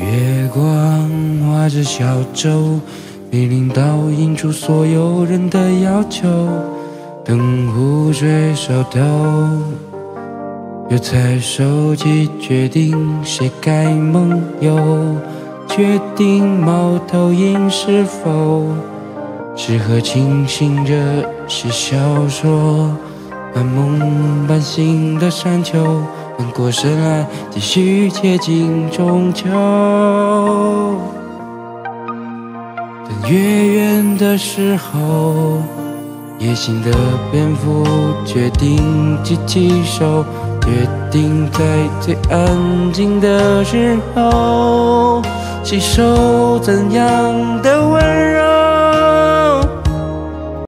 月光划着小舟，没领导引出所有人的要求。等湖水烧透，又才收集，决定谁该梦游，决定猫头鹰是否适合清醒着写小说。半梦半醒的山丘，缓过神来，继续接近中秋。等月圆的时候，野性的蝙蝠决定举起手，决定在最安静的时候，吸收怎样的温柔。